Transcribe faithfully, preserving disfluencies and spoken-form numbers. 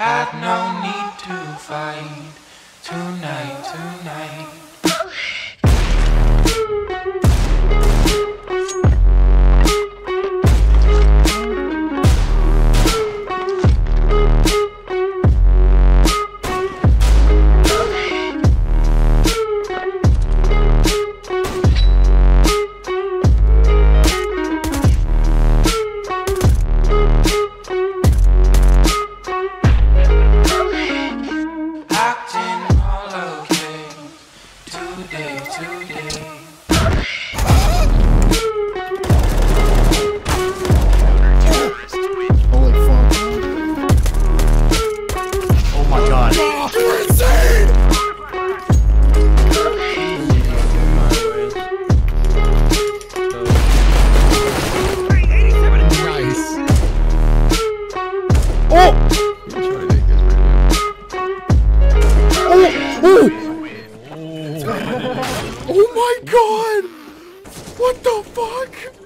Had no need to fight tonight, tonight. Today, today. Holy fuck. Oh my god. Oh, you're insane! Nice. Oh! Oh! Oh! Oh my god! What the fuck?